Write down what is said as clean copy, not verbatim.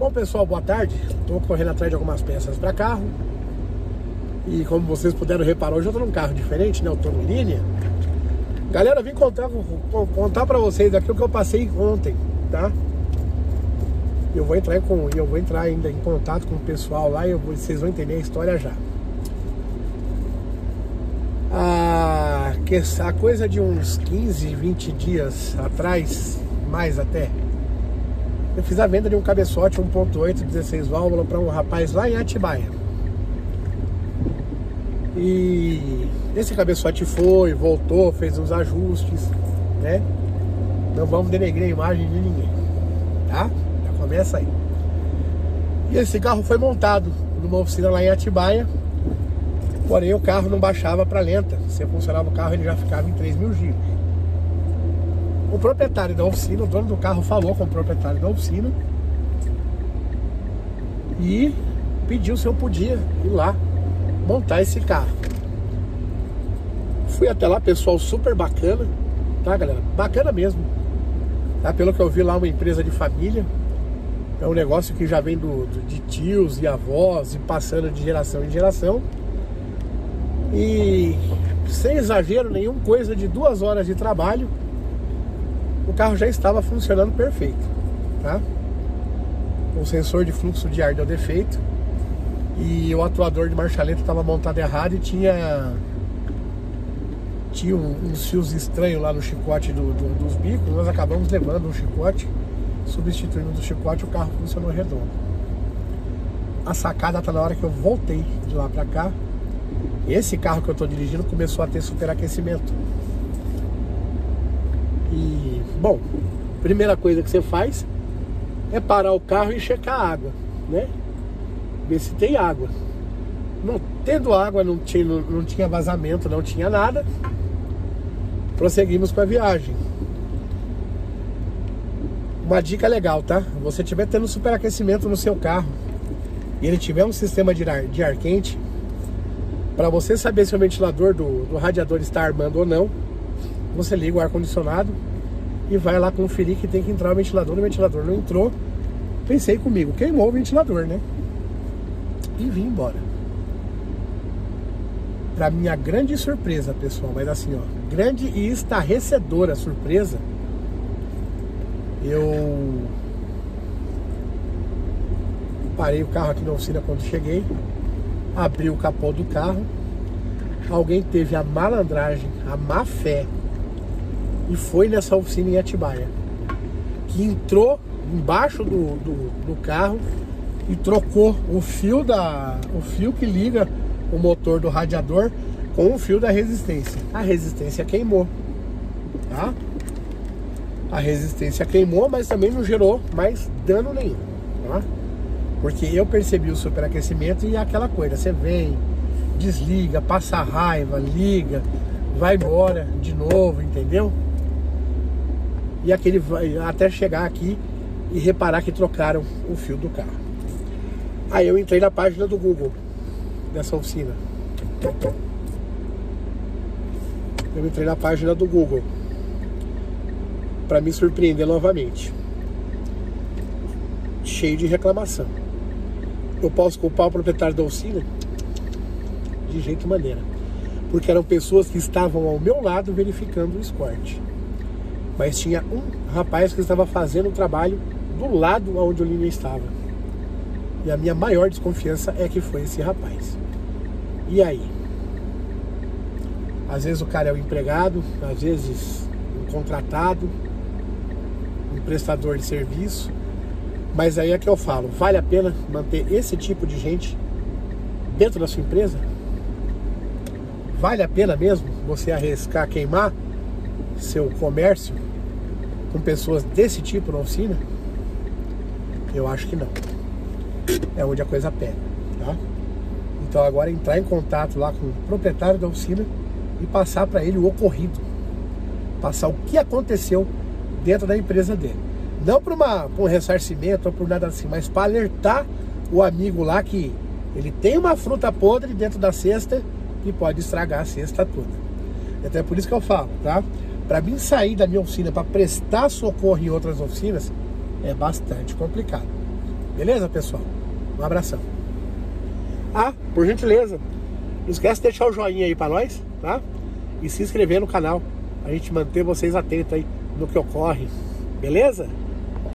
Bom, pessoal, boa tarde. Estou correndo atrás de algumas peças para carro. E como vocês puderam reparar, hoje eu estou num carro diferente, né? Eu estou no Linea. Galera, vim contar para vocês aqui o que eu passei ontem, tá? Eu vou entrar ainda em contato com o pessoal lá e vocês vão entender a história já. A coisa de uns 15, 20 dias atrás, mais até, eu fiz a venda de um cabeçote 1.8, 16 válvulas para um rapaz lá em Atibaia. E esse cabeçote foi, voltou, fez uns ajustes, né? Não vamos denegrir a imagem de ninguém, tá? Já começa aí. E esse carro foi montado numa oficina lá em Atibaia. Porém, o carro não baixava para lenta. Se funcionava o carro, ele já ficava em 3.000 giros. O proprietário da oficina, o dono do carro, falou com o proprietário da oficina e pediu se eu podia ir lá montar esse carro. Fui até lá, pessoal super bacana, tá, galera? Bacana mesmo, tá? Pelo que eu vi lá, uma empresa de família. É um negócio que já vem de tios e avós e passando de geração em geração. E sem exagero nenhum, coisa de 2 horas de trabalho, o carro já estava funcionando perfeito, tá? O sensor de fluxo de ar deu defeito e o atuador de marcha lenta estava montado errado e tinha uns fios estranhos lá no chicote dos bicos. Nós acabamos levando um chicote, substituindo o chicote, o carro funcionou redondo. A sacada está na hora que eu voltei de lá para cá. Esse carro que eu estou dirigindo começou a ter superaquecimento. E, bom, primeira coisa que você faz é parar o carro e checar a água, né? Ver se tem água. Não tendo água, não tinha vazamento, não tinha nada. Prosseguimos com a viagem. Uma dica legal, tá? Você estiver tendo superaquecimento no seu carro e ele tiver um sistema de ar quente, para você saber se o ventilador do radiador está armando ou não, você liga o ar-condicionado e vai lá conferir que tem que entrar o ventilador. O ventilador não entrou. Pensei comigo, queimou o ventilador, né? E vim embora. Para minha grande surpresa, pessoal, mas assim, ó, grande e estarrecedora surpresa, eu parei o carro aqui na oficina quando cheguei, abri o capô do carro, alguém teve a malandragem, a má fé e foi nessa oficina em Atibaia, que entrou embaixo do carro e trocou o fio que liga o motor do radiador com o fio da resistência. A resistência queimou, tá? A resistência queimou, mas também não gerou mais dano nenhum, tá? Porque eu percebi o superaquecimento e aquela coisa, você vem, desliga, passa raiva, liga, vai embora de novo, entendeu? E aquele vai até chegar aqui e reparar que trocaram o fio do carro. Aí eu entrei na página do Google dessa oficina. Eu entrei na página do Google para me surpreender novamente. Cheio de reclamação. Eu posso culpar o proprietário da oficina? De jeito e maneira. Porque eram pessoas que estavam ao meu lado verificando o escorte. Mas tinha um rapaz que estava fazendo o trabalho do lado onde o Linea estava. E a minha maior desconfiança é que foi esse rapaz. E aí? Às vezes o cara é o empregado, às vezes um contratado, um prestador de serviço. Mas aí é que eu falo, vale a pena manter esse tipo de gente dentro da sua empresa? Vale a pena mesmo você arriscar queimar seu comércio com pessoas desse tipo na oficina? Eu acho que não. É onde a coisa pega, tá? Então agora entrar em contato lá com o proprietário da oficina e passar para ele o ocorrido. Passar o que aconteceu dentro da empresa dele. Não para um ressarcimento ou por nada assim, mas para alertar o amigo lá que ele tem uma fruta podre dentro da cesta e pode estragar a cesta toda. Até por isso que eu falo, tá? Para mim sair da minha oficina para prestar socorro em outras oficinas é bastante complicado. Beleza, pessoal? Um abração. Ah, por gentileza, não esquece de deixar o joinha aí pra nós, tá? E se inscrever no canal, a gente manter vocês atentos aí no que ocorre, beleza?